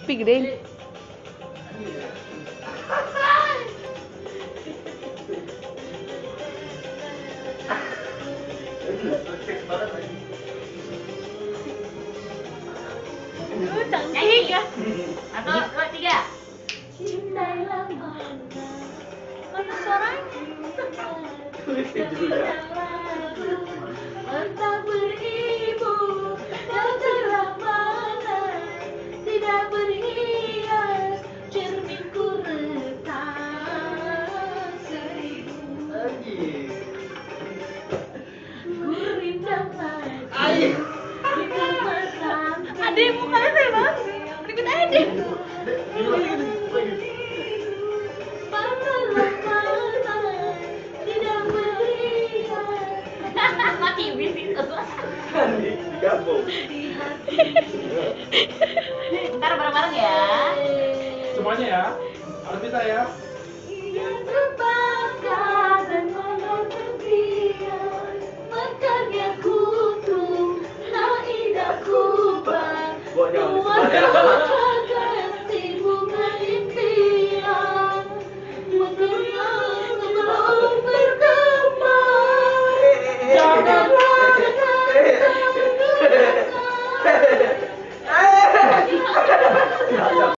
Pi gedein. Nyanyi ya. 1, 2, 3. Cintailah mana suaranya? Entah beribu, kau telah mana tidak berhias, cerminku retak seribu. Gurindam lagi di kemasan. Adek mukanya saya bang. Berikut aja deh. Tidak berhias. Mati bis itu. Digabung. Ntar bareng-bareng ya. Semuanya ya. Harus bisa ya. Yang terbakar dan malam terbiar, mekarnya kutu, naida kubah, Gua jangan disebut ya.